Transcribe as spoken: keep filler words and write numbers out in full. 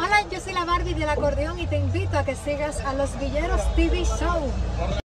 Hola, yo soy la Barbie del acordeón y te invito a que sigas a Los Villeros T V Show.